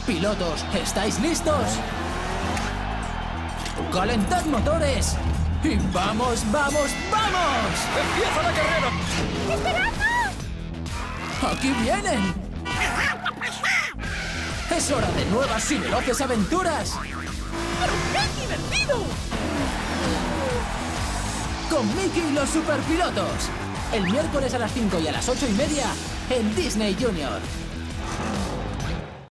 Pilotos, ¿estáis listos? ¡Calentad motores! ¡Y vamos, vamos, vamos! ¡Empieza la carrera! ¡Esperadnos! ¡Aquí vienen! ¡Es hora de nuevas y veloces aventuras! ¡Pero qué divertido! Con Mickey y los superpilotos. El miércoles a las 5 y a las 8:30 en Disney Junior.